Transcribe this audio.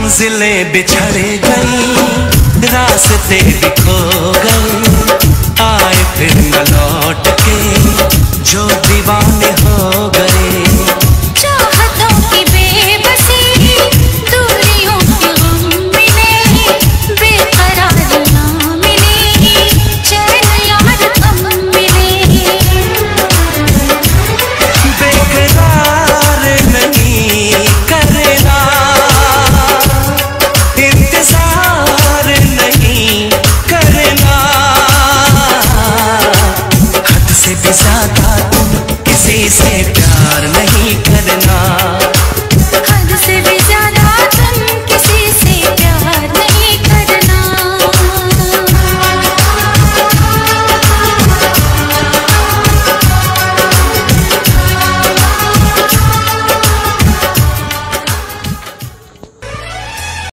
मंजिलें बिछड़ गई, रास्ते बिखो गए, आए फिर न लौट के जो दीवाने हो